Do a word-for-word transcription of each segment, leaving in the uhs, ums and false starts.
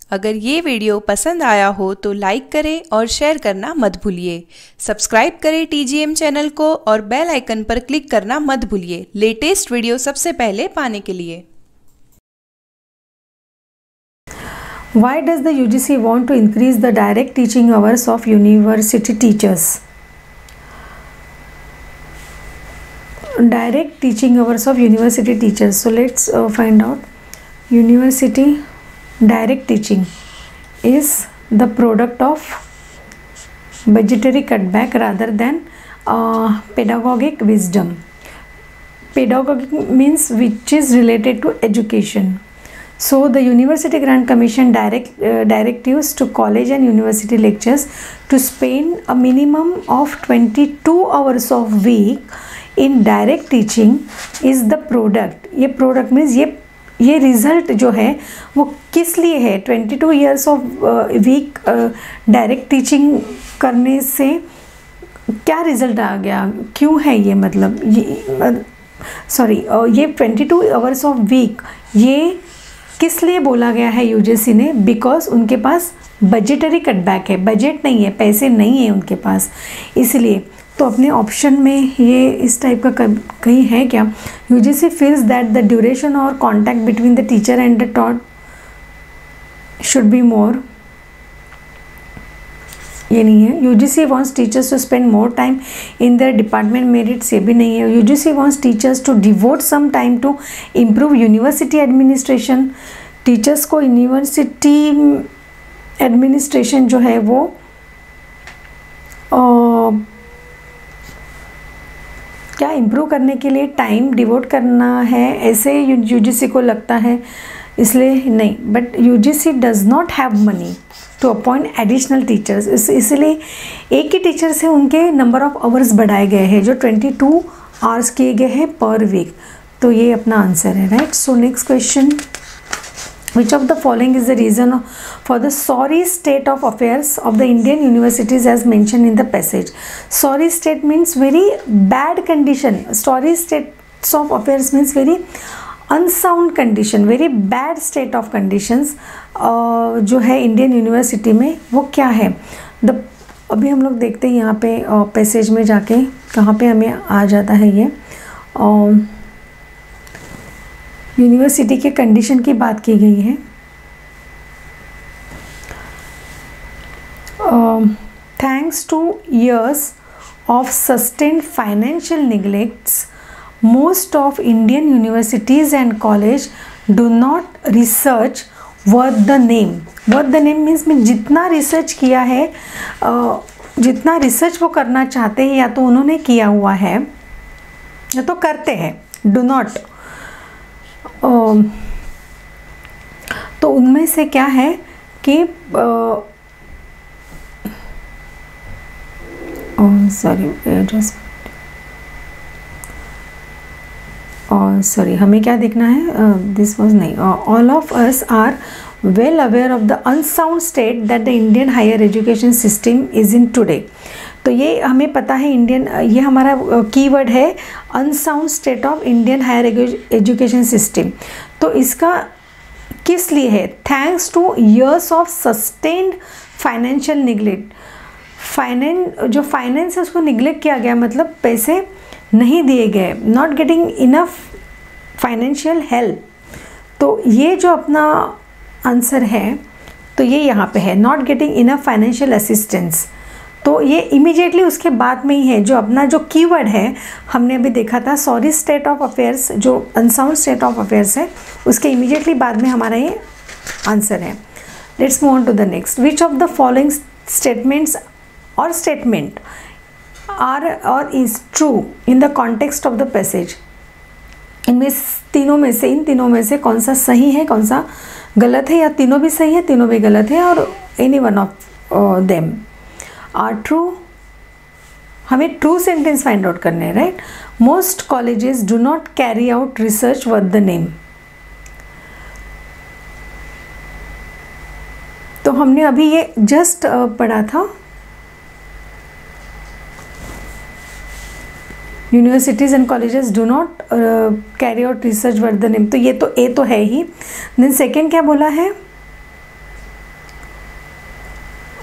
अगर ये वीडियो पसंद आया हो तो लाइक करें और शेयर करना मत भूलिए। सब्सक्राइब करें टीजीएम चैनल को और बेल आइकन पर क्लिक करना मत भूलिए लेटेस्ट वीडियो सबसे पहले पाने के लिए। Why does the U G C want to increase the direct teaching hours of university teachers? Direct teaching hours of university teachers. So let's uh, find out. University direct teaching is the product of budgetary cutback rather than uh, pedagogic wisdom. Pedagogic means which is related to education. So the University Grant Commission direct uh, directives to college and university lecturers to spend a minimum of twenty-two hours of week in direct teaching is the product. ये product means ये ये result जो है वो किस लिए है? Twenty two years of week direct teaching करने से क्या रिज़ल्ट आ गया? क्यों है ये? मतलब ये सॉरी uh, ये twenty two hours of week ये किस लिए बोला गया है यूजीसी ने? बिकॉज उनके पास बजटरी कटबैक है, बजट नहीं है, पैसे नहीं है उनके पास, इसलिए। तो अपने ऑप्शन में ये इस टाइप का कहीं है क्या? UGC feels that the duration और contact between the teacher and the taught should be more, ये नहीं है। UGC wants teachers to spend more time in their department merits, ये भी नहीं है। UGC wants teachers to devote some time to improve university administration, teachers को university administration जो है वो आ, क्या इम्प्रूव करने के लिए टाइम डिवोट करना है, ऐसे यूजीसी को लगता है, इसलिए नहीं। But UGC does not have money to appoint additional teachers, इस इसलिए एक ही टीचर से उनके नंबर ऑफ आवर्स बढ़ाए गए हैं जो ट्वेंटी टू आवर्स किए गए हैं पर वीक। तो ये अपना आंसर है, right. So next question, which of the following is the reason for the sorry state of affairs of the Indian universities as mentioned in the passage? Sorry state means very bad condition. Sorry states of affairs means very unsound condition, very bad state of conditions uh, जो है Indian university में, वो क्या है? The अभी हम लोग देखते हैं यहाँ पे पैसेज uh, में जाके कहाँ पे हमें आ जाता है ये uh, यूनिवर्सिटी के कंडीशन की बात की गई है। Thanks to years of sustained financial neglects most of Indian universities and college do not research worth the name. Worth the name means में जितना रिसर्च किया है, uh, जितना रिसर्च वो करना चाहते हैं या तो उन्होंने किया हुआ है या तो करते हैं, डू नॉट। Uh, तो उनमें से क्या है कि सॉरी जस्ट सॉरी हमें क्या देखना है? दिस वाज नहीं। All of us are well aware of the unsound state that the Indian higher education system is in today. तो ये हमें पता है, इंडियन, ये हमारा कीवर्ड है unsound state of Indian higher education system. तो इसका किस लिए है? Thanks to years of sustained financial neglect. Finance जो फाइनेंस है उसको निग्लेक्ट किया गया, मतलब पैसे नहीं दिए गए, not getting enough financial help. तो ये जो अपना आंसर है तो ये यहाँ पे है, not getting enough financial assistance. तो ये इमीडिएटली उसके बाद में ही है, जो अपना जो कीवर्ड है हमने अभी देखा था, सॉरी स्टेट ऑफ अफेयर्स, जो अनसाउंड स्टेट ऑफ अफेयर्स है उसके इमीडिएटली बाद में हमारा ये आंसर है। Let's move on to the next. Which of the following statements और स्टेटमेंट आर और is true in the context of the passage? इनमें तीनों में से इन तीनों में से कौन सा सही है, कौन सा गलत है, या तीनों भी सही है तीनों भी गलत है, और any one of them are true? हमें ट्रू सेंटेंस फाइंड आउट करने हैं, right. Most colleges do not carry out research worth the name. तो हमने अभी ये जस्ट पढ़ा था, universities and colleges do not carry out research worth the name, तो ये तो ए तो है ही। देन सेकेंड क्या बोला है?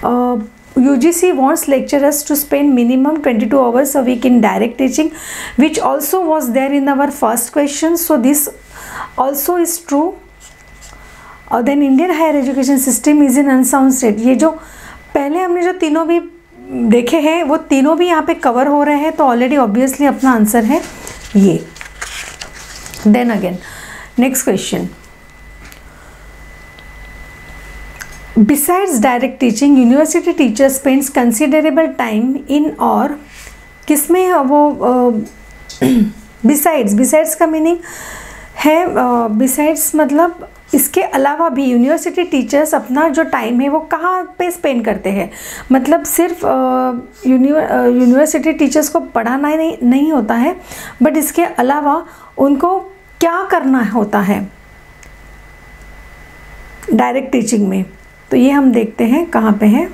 U G C wants lecturers to spend minimum twenty-two hours a week in direct teaching, which also was there in our first question. So this also is true. Uh, then Indian higher education system is in unsound state. ये जो पहले हमने जो तीनों भी देखे हैं वो तीनों भी यहाँ पे कवर हो रहे हैं, तो ऑलरेडी ऑब्वियसली अपना आंसर है ये. Then again next question. Besides direct teaching, university teacher spends considerable time in और किसमें वो besides besides का मीनिंग है besides मतलब इसके अलावा भी यूनिवर्सिटी टीचर्स अपना जो टाइम है वो कहाँ पे स्पेंड करते हैं. मतलब सिर्फ यूनिवर्सिटी टीचर्स को पढ़ाना ही नहीं नहीं होता है, बट इसके अलावा उनको क्या करना होता है डायरेक्ट टीचिंग में. तो ये हम देखते हैं कहाँ पे है.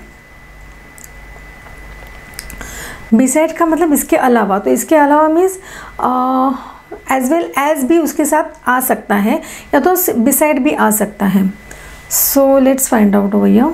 बिसाइड का मतलब इसके अलावा, तो इसके अलावा मीन्स एज वेल एज भी उसके साथ आ सकता है या तो बिसाइड भी आ सकता है. So let's find out over here.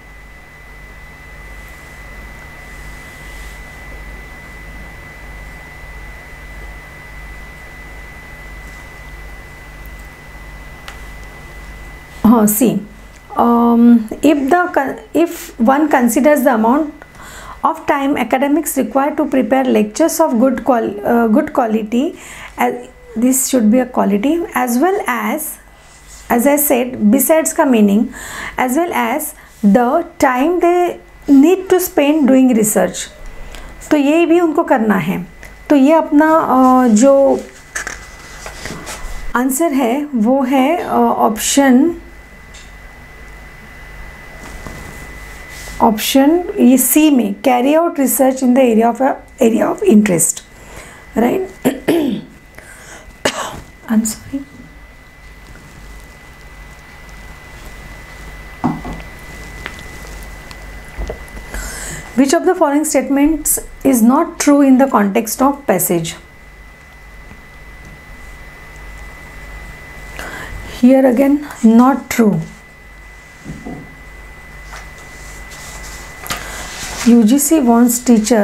हाँ C. Um, if the if one considers the amount of time academics required to prepare lectures of good qual uh, good quality, as this should be a quality, as well as as I said besides का meaning, as well as the time they need to spend doing research. तो ये भी उनको करना है. तो ये अपना uh, जो आंसर है वो है ऑप्शन uh, ऑप्शन ये सी में, carry out research in the area of area of interest, right. I am sorry. Which of the following statements is not true in the context of passage. Here again not true. U G C wants teacher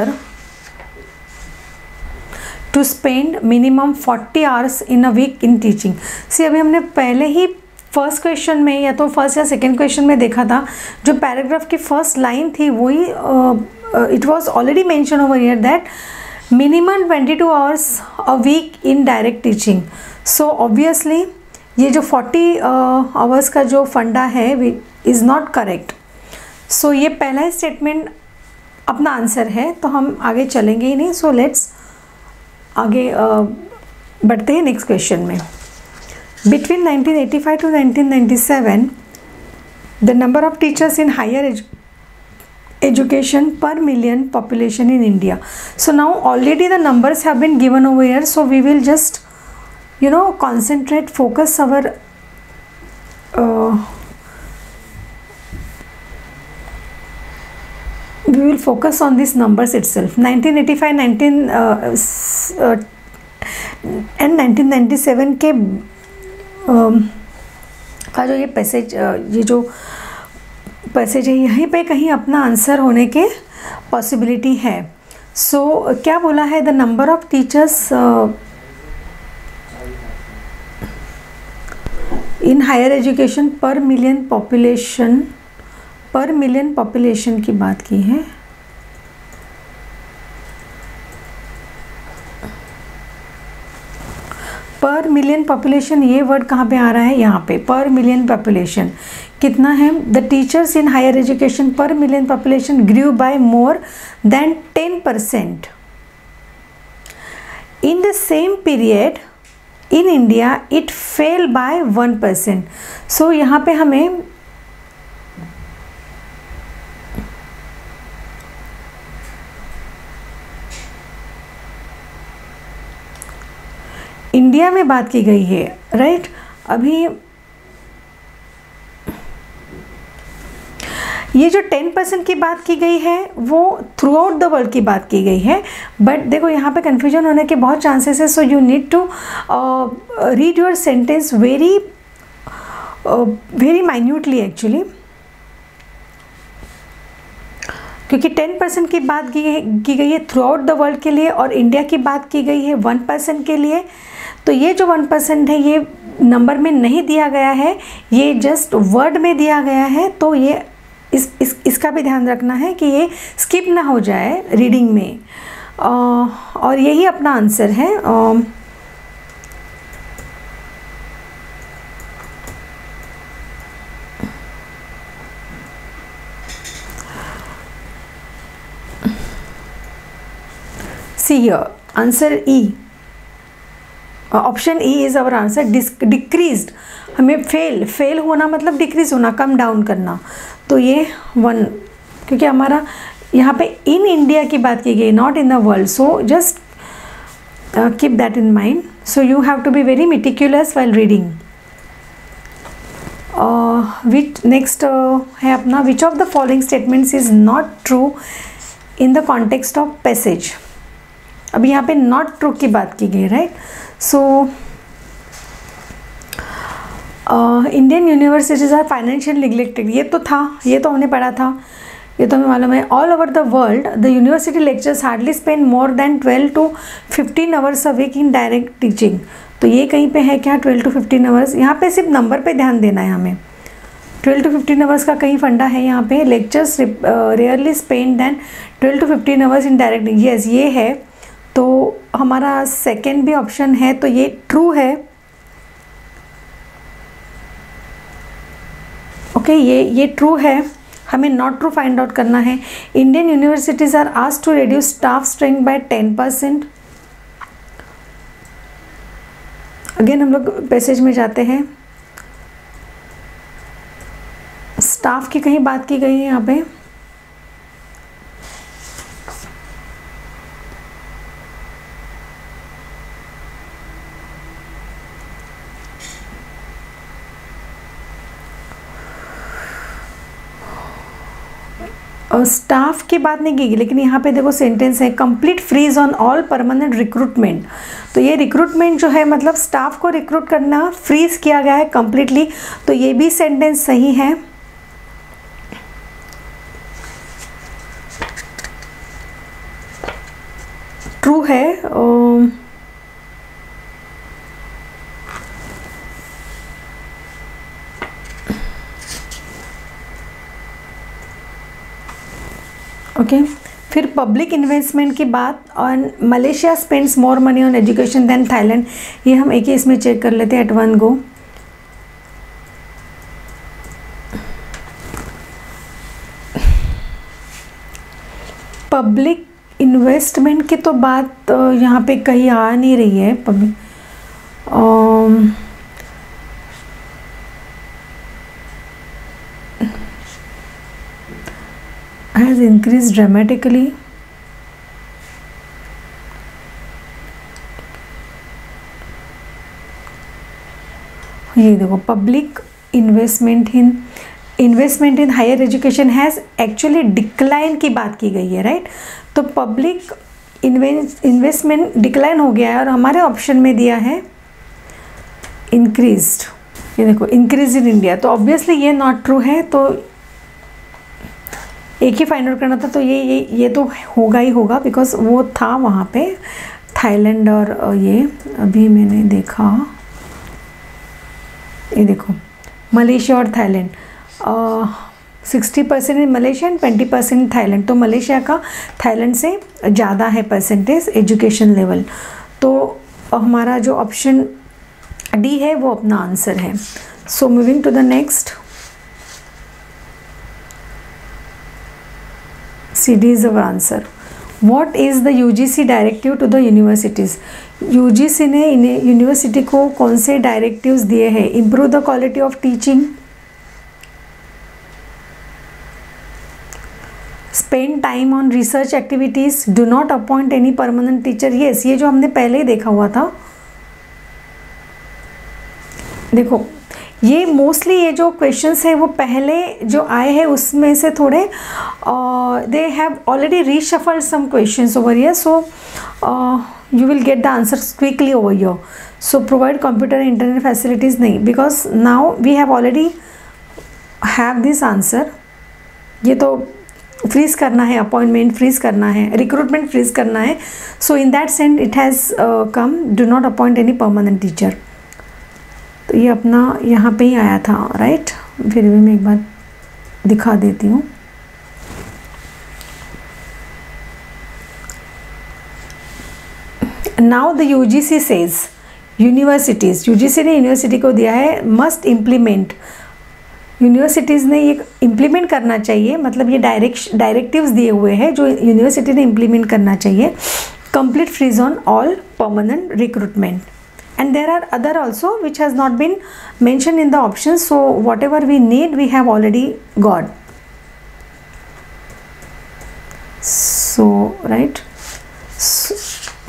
to spend minimum forty hours in a week in teaching. See अभी हमने पहले ही first question में या तो first या second question में देखा था, जो पैराग्राफ की फर्स्ट लाइन थी वही it was already mention over here that minimum twenty two hours a week in direct teaching. So obviously ये जो फोर्टी आवर्स का जो फंडा है इज़ नॉट करेक्ट. सो ये पहला ही स्टेटमेंट अपना आंसर है, तो हम आगे चलेंगे ही नहीं. सो लेट्स आगे बढ़ते हैं नेक्स्ट क्वेश्चन में. Between nineteen eighty five to nineteen ninety seven the number of teachers in higher education per million population in India. So now already the numbers have been given over here, so we will just you know concentrate focus our we will focus on these numbers itself. nineteen eighty-five, nineteen uh, uh, and nineteen ninety-seven के uh, का जो ये passage uh, ये जो passage है यहीं पे कहीं अपना आंसर होने के पॉसिबिलिटी है. सो so, क्या बोला है, the number of teachers in higher education per million population, per million population की बात की है. पर मिलियन पॉपुलेशन ये वर्ड कहाँ पे आ रहा है, यहाँ पे पर मिलियन पॉपुलेशन कितना है. The teachers in higher education per million population grew by more than ten percent in the same period in India it fell by one percent. So यहाँ पे हमें इंडिया में बात की गई है, राइट right? अभी ये जो टेन परसेंट की बात की गई है वो थ्रू आउट द वर्ल्ड की बात की गई है, बट देखो यहाँ पे कन्फ्यूजन होने के बहुत चांसेस है. So you need to read your sentence very very minutely actually. क्योंकि टेन परसेंट की बात की गई की गई है थ्रू आउट द वर्ल्ड के लिए और इंडिया की बात की गई है वन परसेंट के लिए। तो ये जो वन परसेंट है ये नंबर में नहीं दिया गया है, ये जस्ट वर्ड में दिया गया है। तो ये इस, इस इसका भी ध्यान रखना है कि ये स्किप ना हो जाए रीडिंग में। आ, और यही अपना आंसर है। आ, See here, answer E, option E is our answer. Decreased, हमें फेल फेल होना मतलब डिक्रीज होना, कम डाउन करना। तो ये वन, क्योंकि हमारा यहाँ पे इन इंडिया की बात की गई, not in the world. So just keep that in mind. So you have to be very meticulous while reading. Which next है अपना, which of the following statements is not true in the context of passage. अब यहाँ पे not true की बात की गई, right. So Indian universities are financial neglected, ये तो था, ये तो हमने पढ़ा था, ये तो हमें मालूम है। All over the world the university lectures hardly spend more than twelve to fifteen hours a week in direct teaching. तो ये कहीं पे है क्या, ट्वेल्व टू फिफ्टीन आवर्स। यहाँ पे सिर्फ नंबर पे ध्यान देना है हमें। ट्वेल्व टू फिफ्टीन आवर्स का कहीं फंडा है यहाँ पे। Lectures rarely spend than twelve to fifteen hours in direct, yes ये है। तो हमारा सेकेंड भी ऑप्शन है, तो ये ट्रू है। ओके okay, ये ये ट्रू है। हमें नॉट ट्रू फाइंड आउट करना है। Indian universities are asked to reduce staff strength by ten percent. Again हम लोग पैसेज में जाते हैं। स्टाफ की कहीं बात की गई है यहाँ पे। स्टाफ की बात नहीं की गई, लेकिन यहाँ पे देखो सेंटेंस है complete freeze on all permanent recruitment. तो ये रिक्रूटमेंट जो है मतलब स्टाफ को रिक्रूट करना फ्रीज किया गया है कंप्लीटली। तो ये भी सेंटेंस सही है। ट्रू है। Okay okay. फिर पब्लिक इन्वेस्टमेंट की बात, और Malaysia spends more money on education than Thailand. ये हम एक ही इसमें चेक कर लेते हैं at one go. Public investment की तो बात यहाँ पे कहीं आ नहीं रही है। Public has increased dramatically। ये देखो public investment in investment in higher education has actually decline की बात की गई है, राइट। तो पब्लिक इन्वेस्टमेंट डिक्लाइन हो गया है और हमारे ऑप्शन में दिया है इंक्रीज्ड। ये देखो इंक्रीज इन इंडिया, तो ऑब्वियसली ये नॉट ट्रू है। तो एक ही फाइंड आउट करना था, तो ये ये ये तो होगा ही होगा, बिकॉज वो था वहाँ पे थाईलैंड। और ये अभी मैंने देखा, ये देखो मलेशिया और Thailand, sixty percent in Malaysia and twenty percent in Thailand. तो मलेशिया का थाईलैंड से ज़्यादा है परसेंटेज एजुकेशन लेवल। तो हमारा जो ऑप्शन डी है वो अपना आंसर है। So moving to the next, C D is our answer. What is the U G C directive to the universities? U G C ने यूनिवर्सिटी को कौन से डायरेक्टिव्स दिए हैं? Improve the quality of teaching, spend time on research activities, do not appoint any permanent teacher. Yes, ये जो हमने पहले ही देखा हुआ था। देखो ये मोस्टली ये जो क्वेश्चंस है वो पहले जो आए हैं उसमें से थोड़े they have already reshuffled some questions over here. So you will get the answers quickly over here. So provide computer internet facilities नहीं, because now we have already have this answer. ये तो फ्रीज करना है, appointment freeze करना है, recruitment freeze करना है. So in that sense it has come, do not appoint any permanent teacher. तो ये अपना यहाँ पे ही आया था, राइट. फिर भी मैं एक बार दिखा देती हूँ. Now the UGC says, universities, UGC ने यूनिवर्सिटी को दिया है मस्ट इम्प्लीमेंट, यूनिवर्सिटीज़ ने ये इम्प्लीमेंट करना चाहिए, मतलब ये डायरेक्ट डायरेक्टिव्स दिए हुए हैं जो यूनिवर्सिटी ने इम्प्लीमेंट करना चाहिए. Complete freeze on all permanent recruitment. And there are other also which has not been mentioned in the options, so whatever we need we have already got. So right, so,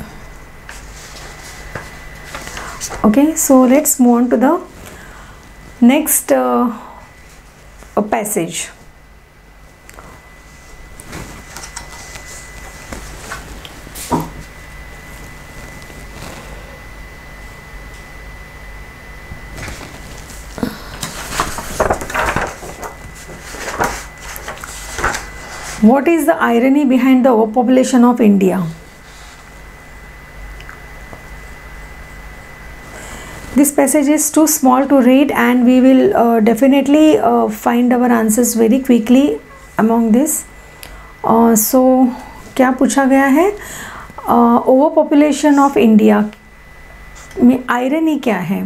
okay, so let's move on to the next uh, passage. What is the irony behind the overpopulation of India? This passage is too small to read and we will uh, definitely uh, find our answers very quickly among this. Uh, so क्या पूछा गया है? uh, overpopulation of India में irony क्या है?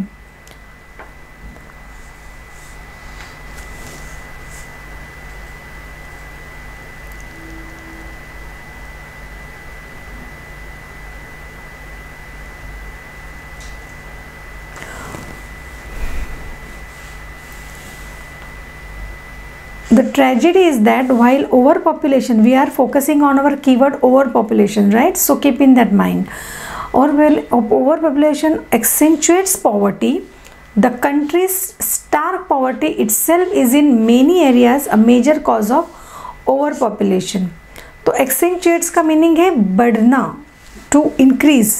The tragedy is that while overpopulation, we are focusing on our keyword overpopulation, right? So keep in that mind. Or well, overpopulation accentuates poverty. The country's stark poverty itself is in many areas a major cause of overpopulation. तो accentuates का meaning है बढ़ना, to increase.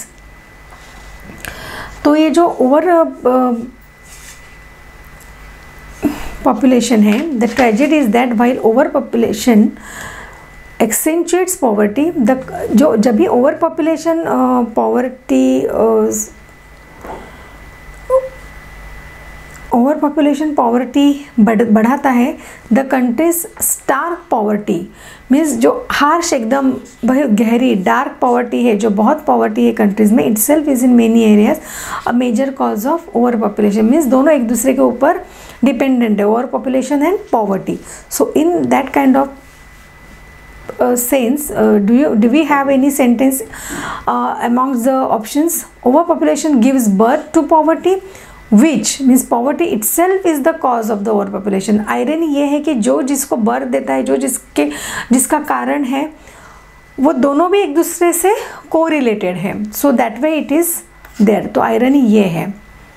तो ये जो over uh, population है, the tragedy is that while overpopulation accentuates poverty, the जो जब भी overpopulation uh, poverty uh, overpopulation poverty बढ़ बढ़ाता है, the country's stark poverty means जो harsh एकदम बहुत गहरी dark poverty है, जो बहुत poverty है countries में, itself is in many areas a major cause of overpopulation means दोनों एक दूसरे के ऊपर dependent है, overpopulation and poverty. So in that kind of uh, sense, uh, do you do we have any sentence uh, amongst the options? Overpopulation gives birth to poverty, which means poverty itself is the cause of the overpopulation. Irony ये है कि जो जिसको birth देता है, जो जिसके जिसका कारण है, वो दोनों भी एक दूसरे से correlated है. So that way it is there. तो irony ये है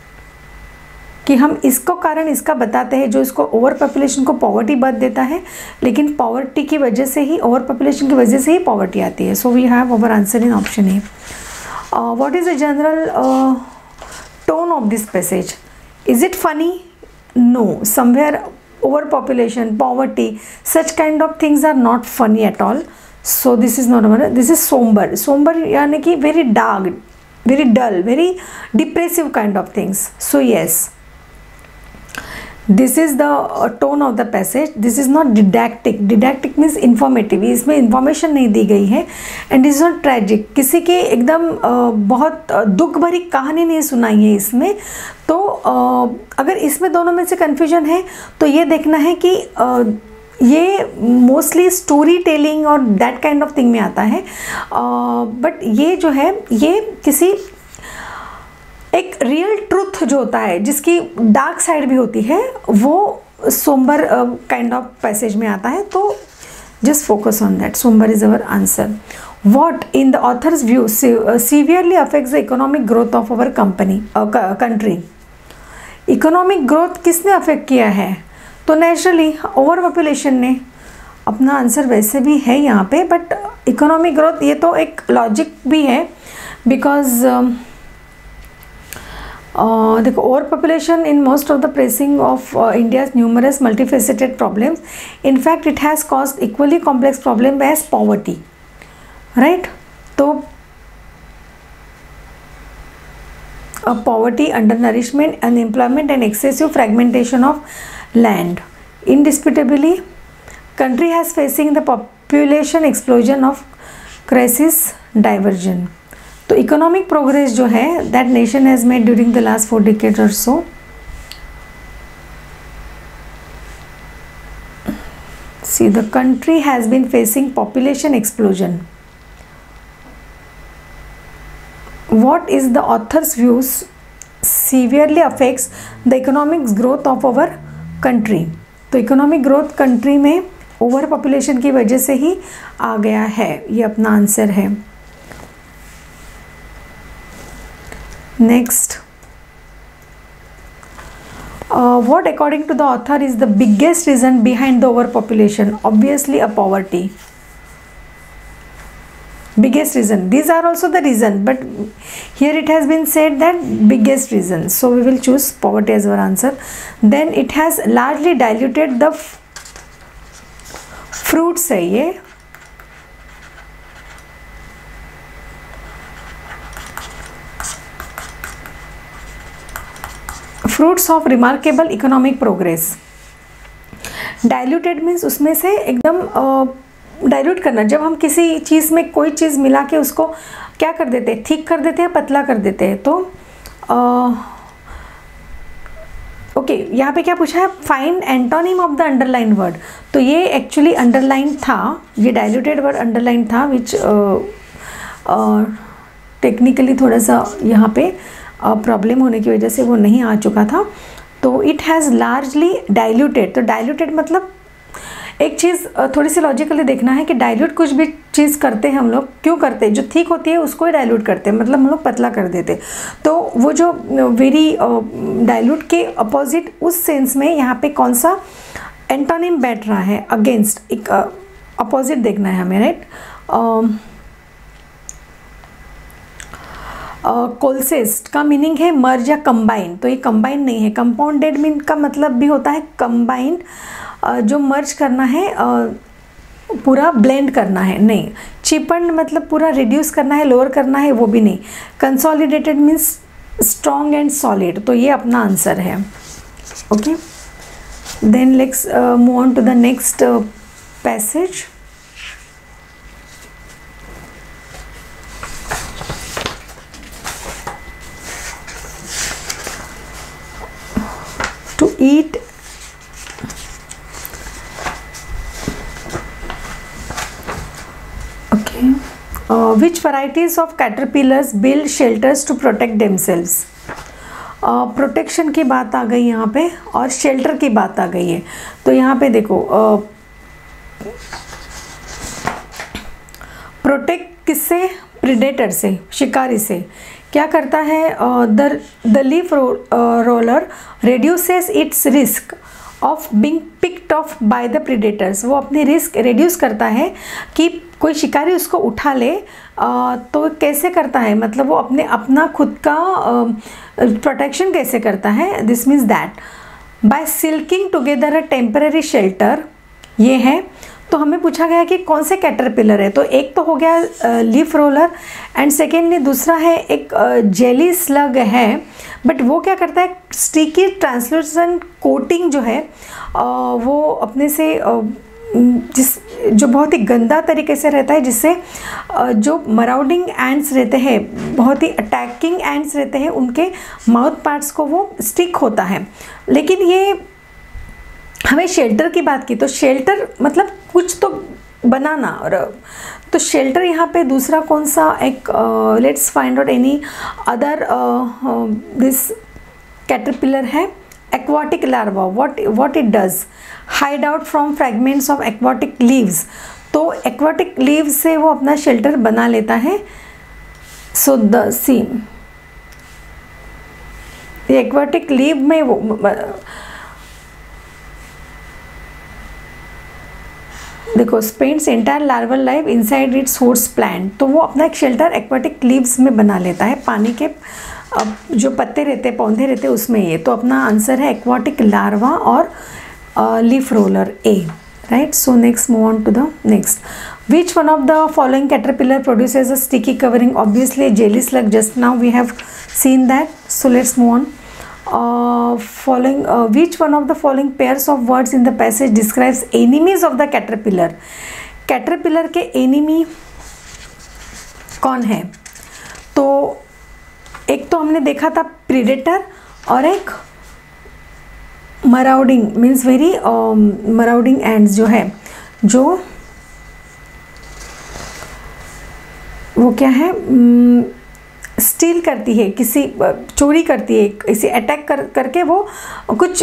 कि हम इसको कारण इसका बताते हैं, जो इसको ओवर पॉपुलेशन को पॉवर्टी बर्थ देता है, लेकिन पॉवर्टी की वजह से ही, ओवर पॉपुलेशन की वजह से ही पॉवर्टी आती है. So we have our answer in option A. What is the general tone of this passage? Is it funny? No. Somewhere overpopulation, poverty, such kind of things are not funny at all. So this is not, this is somber. Somber यानी कि very dark, very dull, very depressive kind of things. So yes, this is the tone of the passage. This is not didactic. Didactic means informative, इसमें information नहीं दी गई है. And is not tragic, किसी के एकदम uh, बहुत दुख भरी कहानी नहीं सुनाई है इसमें. तो uh, अगर इसमें दोनों में से कन्फ्यूजन है तो ये देखना है कि uh, ये मोस्टली स्टोरी टेलिंग और दैट काइंड ऑफ थिंग में आता है. बट uh, ये जो है ये किसी एक रियल ट्रुथ जो होता है, जिसकी डार्क साइड भी होती है, वो सोम्बर काइंड ऑफ पैसेज में आता है. तो just focus on that. Somber is our answer. What in the author's view severely affects the economic growth of our company country? Economic growth किसने अफेक्ट किया है? तो नेचुरली ओवर पॉपुलेशन ने. अपना आंसर वैसे भी है यहाँ पे, बट इकोनॉमिक ग्रोथ ये तो एक लॉजिक भी है, बिकॉज uh, देखो overpopulation in most of the pressing of India's numerous multifaceted problems, in fact it has caused equally complex problem as poverty, right. तो poverty, undernourishment, unemployment and excessive fragmentation of land. indisputably country has facing the population explosion of crisis diversion. तो economic progress जो है that nation has made during the last four decade और so. See, the country has been facing population explosion. What is the author's views severely affects the economic growth of our country. तो economic growth country में overpopulation की वजह से ही आ गया है, ये अपना आंसर है. Next, what according to the author is the biggest reason behind the overpopulation? Obviously a poverty. Biggest reason. These are also the reason, but here it has been said that biggest reason, so we will choose poverty as our answer. Then it has largely diluted the fruits है ये, fruits of remarkable economic progress. Diluted means उसमें से एकदम uh, dilute करना. जब हम किसी चीज़ में कोई चीज़ मिला के उसको क्या कर देते हैं, थिक कर देते हैं, पतला कर देते हैं. तो ओके uh, okay, यहाँ पे क्या पूछा है? Find antonym of the underline word. तो ये एक्चुअली अंडरलाइन था, ये डाइल्यूटेड वर्ड अंडरलाइन था, विच टेक्निकली uh, uh, थोड़ा सा यहाँ पे प्रॉब्लम uh, होने की वजह से वो नहीं आ चुका था. तो इट हैज़ लार्जली डाइल्यूटेड. तो डाइल्यूटेड मतलब एक चीज़ थोड़ी सी लॉजिकली देखना है कि डाइल्यूट कुछ भी चीज़ करते हैं हम लोग, क्यों करते हैं? जो थिक होती है उसको ही डाइल्यूट करते हैं, मतलब हम लोग पतला कर देते हैं. तो वो जो वेरी डाइल्यूट के अपोजिट उस सेंस में यहाँ पे कौन सा एंटोनिम बैठ रहा है? अगेंस्ट, एक अपोजिट देखना है हमें, राइट. कोल्सेस्ट का मीनिंग है मर्ज या कंबाइन. तो ये कंबाइन नहीं है. कंपाउंडेड मीन का मतलब भी होता है कंबाइंड, जो मर्ज करना है, पूरा ब्लेंड करना है, नहीं. चिपन्ड मतलब पूरा रिड्यूस करना है, लोअर करना है, वो भी नहीं. Consolidated means strong and solid. तो ये अपना आंसर है. Okay, then let's move on to the next passage. To eat Uh, which varieties of caterpillars build shelters to protect themselves? Protection uh, की बात आ गई यहाँ पे और शेल्टर की बात आ गई है. तो यहाँ पे देखो प्रोटेक्ट uh, किससे? प्रीडेटर से, शिकारी से. क्या करता है? The the leaf roller reduces its risk of being picked off by the predators. वो अपनी रिस्क रिड्यूस करता है कि कोई शिकारी उसको उठा ले. आ, तो कैसे करता है? मतलब वो अपने अपना खुद का प्रोटेक्शन कैसे करता है? This means that by silking together a temporary shelter. ये है. तो हमें पूछा गया कि कौन से कैटरपिलर है. तो एक तो हो गया लीफ रोलर एंड सेकेंडली दूसरा है एक जेली स्लग है. बट वो क्या करता है? स्टिकी ट्रांसलूसेंट कोटिंग जो है आ, वो अपने से आ, जिस जो बहुत ही गंदा तरीके से रहता है, जिससे जो मराउडिंग एंड्स रहते हैं, बहुत ही अटैकिंग एंड्स रहते हैं, उनके माउथ पार्ट्स को वो स्टिक होता है. लेकिन ये हमें शेल्टर की बात की, तो शेल्टर मतलब कुछ तो बनाना. और तो शेल्टर यहाँ पे दूसरा कौन सा एक, let's find out any other this caterpillar है. Aquatic larva. What what it does? Hide out from fragments of aquatic leaves. तो एक्वाटिक लीव्स से वो अपना शेल्टर बना लेता है. So the C aquatic leave में वो देखो spends entire larval life inside its host plant. तो वो अपना एक शेल्टर एक्वाटिक लीव्स में बना लेता है, पानी के अब जो पत्ते रहते हैं, पौधे रहते हैं, उसमें ये, तो अपना आंसर है एक्वाटिक लार्वा और leaf roller A, right. So next move on to the next. Which one of the following caterpillar produces a sticky covering? Obviously jelly slug, just now we have seen that. So let's move on. Uh, following uh, which one of the following pairs of words in the passage describes enemies of the caterpillar? caterpillar के enemy कौन है? तो एक तो हमने देखा था predator और एक marauding, means very um, marauding ants जो है, जो वो क्या है, स्टील करती है, किसी चोरी करती है, किसी अटैक कर करके वो कुछ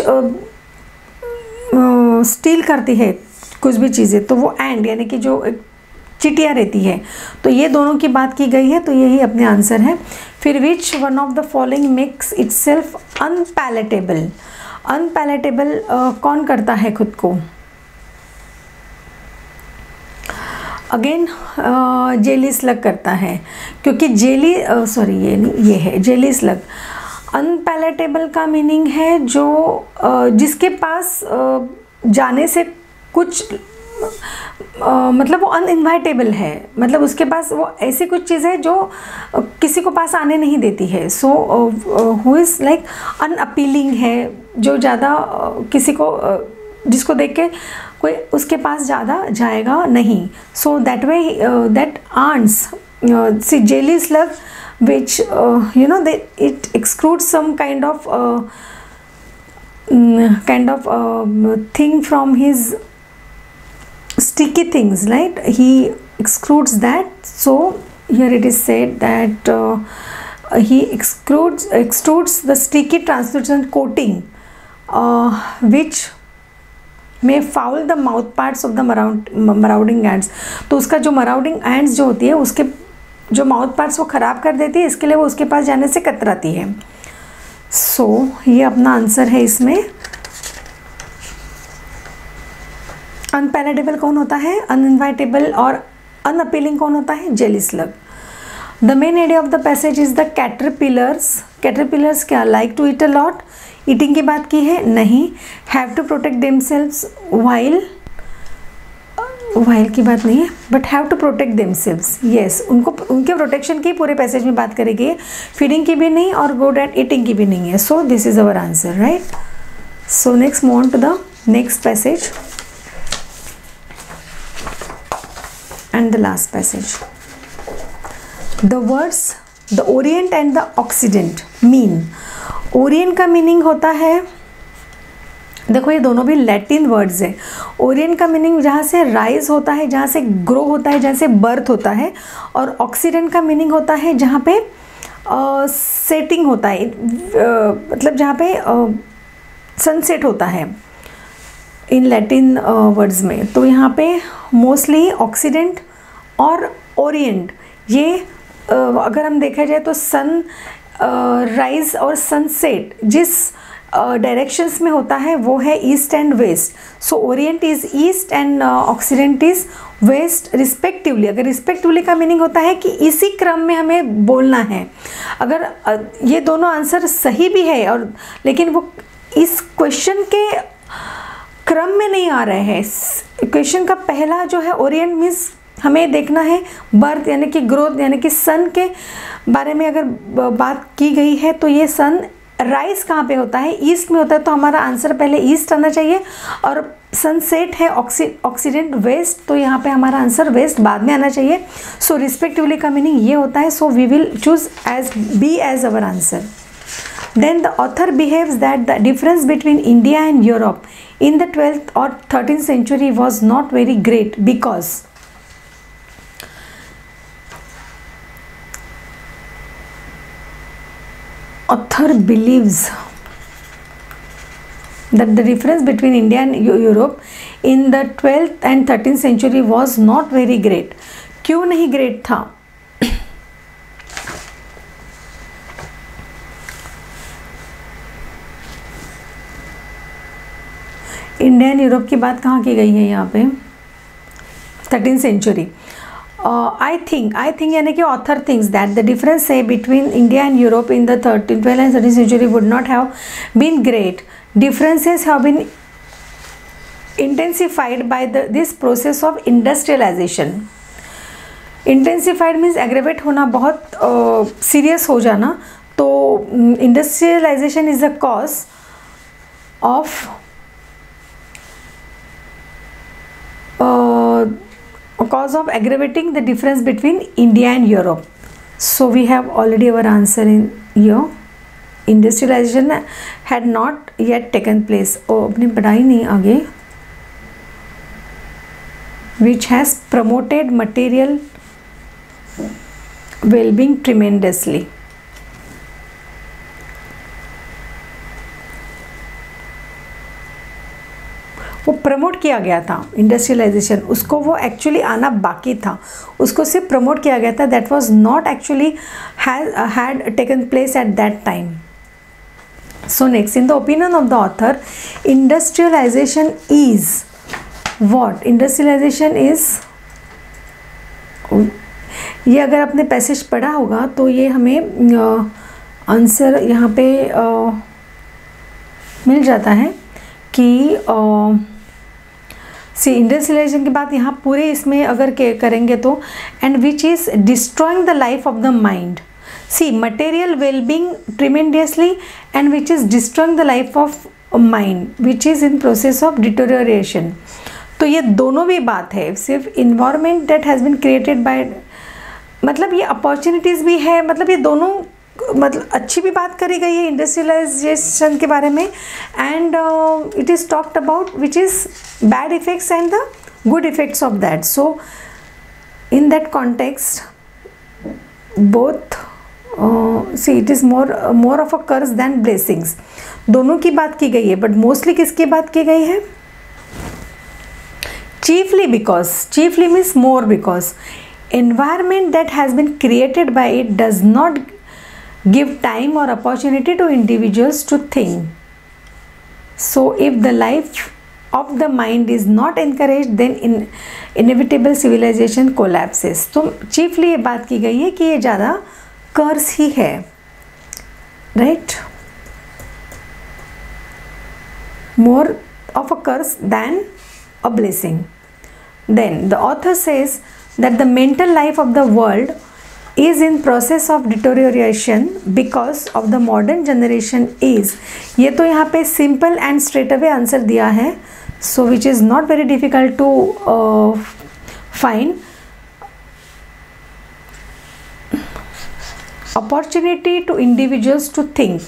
स्टील करती है कुछ भी चीज़ें, तो वो एंड यानी कि जो चिटिया रहती है. तो ये दोनों की बात की गई है, तो यही अपने आंसर है. फिर which one of the following makes itself unpalatable. Unpalatable कौन करता है खुद को? अगेन जेली स्लग करता है, क्योंकि जेली सॉरी ये नहीं, ये है जेली स्लग. अनपैलेटेबल का मीनिंग है जो uh, जिसके पास uh, जाने से कुछ uh, मतलब वो अनइनवाइटेबल है, मतलब उसके पास वो ऐसी कुछ चीज़ है जो uh, किसी को पास आने नहीं देती है. So who is like unappealing है, जो ज़्यादा uh, किसी को uh, जिसको देख के कोई उसके पास ज़्यादा जाएगा नहीं. So that way that ants see jelly slug which you know they it excludes some kind of kind of thing from his sticky things, right? He excludes that. So here it is said that uh, he excludes extrudes the sticky translucent coating uh, which may foul the mouth parts of the marauding ants. तो उसका जो marauding ants जो होती है उसके जो mouth parts वो ख़राब कर देती है, इसके लिए वो उसके पास जाने से कतराती है. सो so, ये अपना आंसर है इसमें. अनपैलेटेबल कौन होता है? अनइनवाइटेबल. और अनअपीलिंग कौन होता है? Jelly slug. The main idea of the passage is the caterpillars. Caterpillars क्या like to eat a lot. Eating की बात की है? नहीं. Have to protect themselves while. While की बात नहीं है, but have to protect themselves. Yes, उनको उनके प्रोटेक्शन की पूरे पैसेज में बात करेगी. फीडिंग की भी नहीं और गुड एट ईटिंग की भी नहीं है. So this is our answer, right. So next move on to the next passage and the last passage. The words the Orient and the Occident mean. Orient का meaning होता है, देखो ये दोनों भी लैटिन वर्ड्स है. ओरिएंट का meaning जहाँ से राइज होता है, जहाँ से ग्रो होता है, जहाँ से बर्थ होता है. और ऑक्सीडेंट का मीनिंग होता है जहाँ पे सेटिंग uh, होता है, uh, मतलब जहाँ पे सनसेट uh, होता है इन लैटिन वर्ड्स में. तो यहाँ पे मोस्टली ऑक्सीडेंट और ओरिएंट, ये uh, अगर हम देखा जाए तो सन राइज uh, और सनसेट जिस डायरेक्शंस uh, में होता है वो है east and west. So orient is east and occident is west respectively. अगर रिस्पेक्टिवली का मीनिंग होता है कि इसी क्रम में हमें बोलना है. अगर uh, ये दोनों आंसर सही भी है और लेकिन वो इस क्वेश्चन के क्रम में नहीं आ रहे हैं. क्वेश्चन का पहला जो है ओरिएंट मीन्स हमें देखना है बर्थ यानी कि ग्रोथ यानी कि सन के बारे में अगर बात की गई है तो ये सन राइज कहाँ पे होता है? ईस्ट में होता है. तो हमारा आंसर पहले ईस्ट आना चाहिए. और सनसेट है ऑक्सीडेंट वेस्ट, तो यहाँ पे हमारा आंसर वेस्ट बाद में आना चाहिए. सो रिस्पेक्टिवली का मीनिंग ये होता है. So we will choose as B as our answer. Then the author behaves that the difference between India and Europe in the twelfth or thirteenth century was not very great because author believes that the difference between India and Europe in the twelfth and thirteenth century was not very great. क्यों नहीं great था? India and Europe की बात कहाँ की गई है यहाँ पे? Thirteen century. I think I think यानी कि author thinks that the difference है between India and Europe in the thirteen twelve and thirteen century would not have been great. Differences have been intensified by the this process of industrialization. Intensified means aggravate होना, बहुत serious uh, हो जाना. तो industrialization is the cause of cause of aggravating the difference between India and Europe. So we have already our answer in here. Industrialization had not yet taken place. Oh, अपनी पढ़ाई नहीं आगे. Which has promoted material well-being tremendously. वो promote किया गया था industrialisation, उसको वो एक्चुअली आना बाकी था, उसको सिर्फ प्रमोट किया गया था. That was not actually had taken place at that time. So next, in the opinion of the author, industrialization is what? Industrialization is, ये अगर आपने पैसेज पढ़ा होगा तो ये हमें आंसर यहाँ पे आ, मिल जाता है कि सी इंडस्ट्रियलाइजेशन के बाद यहाँ पूरे इसमें अगर के करेंगे तो, and which is destroying the life of the mind. See material wellbeing tremendously and which is destroying the life of mind which is in process of deterioration. तो ये दोनों भी बात है. सिर्फ environment that has been created by, मतलब ये opportunities भी है, मतलब ये दोनों, मतलब अच्छी भी बात करी गई है इंडस्ट्रियलाइजेशन के बारे में, and it is talked about which is bad effects and the good effects of that. So in that context both see it is more more of a curse than blessings. दोनों की बात की गई है, but mostly किसकी बात की गई है? Chiefly because, chiefly means more because environment that has been created by it does not give time or opportunity to individuals to think. So if the life of the mind is not encouraged, then in inevitable civilization collapses. तो chiefly ये बात की गई है कि ये ज़्यादा कर्स ही है, right? More of a curse than a blessing. Then the author says that the mental life of the world is in process of deterioration because of the modern generation is. ये तो यहाँ पे simple and straight away answer दिया है, so which is not very difficult to uh, find. Opportunity to individuals to think.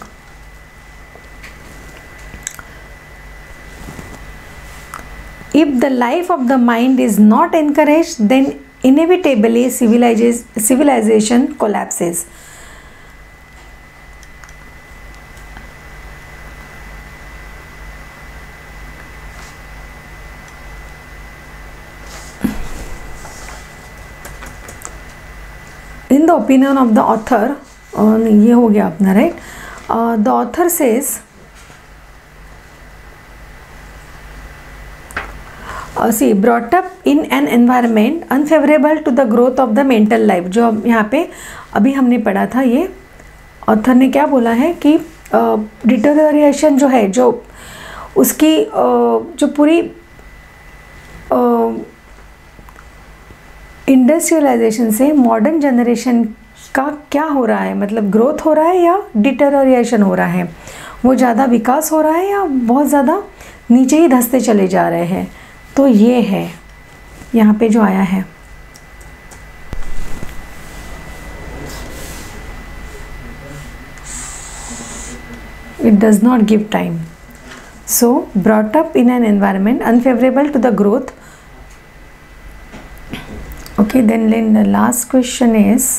If the life of the mind is not encouraged, then inevitably civilization collapses. In the opinion of the author, uh, ये हो गया अपना, right? Uh, the author says, Uh, see brought up in an environment unfavorable to the growth of the mental life. जो यहाँ पे अभी हमने पढ़ा था, ये ऑथर ने क्या बोला है कि डिटोरिएशन uh, जो है, जो उसकी uh, जो पूरी इंडस्ट्रियलाइजेशन uh, से मॉडर्न जनरेशन का क्या हो रहा है, मतलब ग्रोथ हो रहा है या डिटोरिएशन हो रहा है, वो ज़्यादा विकास हो रहा है या बहुत ज़्यादा नीचे ही धंसते चले जा रहे हैं. तो ये है यहाँ पे जो आया है. It does not give time. So brought up in an environment unfavorable to the growth. Okay, then, then the last question is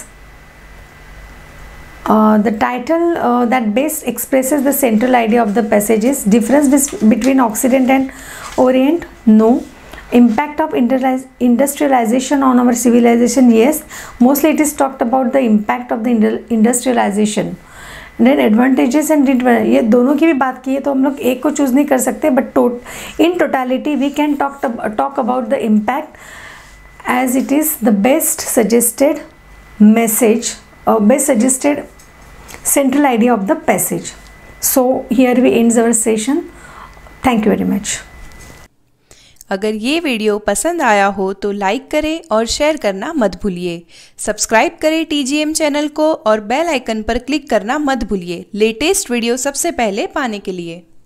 uh, the title uh, that best expresses the central idea of the passage is difference between Occident and Orient. No. Impact of industrialization on our civilization. Yes, mostly it is talked about the impact of the industrialization. Then advantages and disadvantages, ये दोनों की भी बात की है, तो हम लोग एक को चूज़ नहीं कर सकते, but tot in totality we can talk talk about the impact as it is the best suggested message or best suggested central idea of the passage. So here we ends our session. Thank you very much. अगर ये video पसंद आया हो तो like करें और share करना मत भूलिए। सब्सक्राइब करें टीजीएम चैनल को और बेल आइकन पर क्लिक करना मत भूलिए लेटेस्ट वीडियो सबसे पहले पाने के लिए।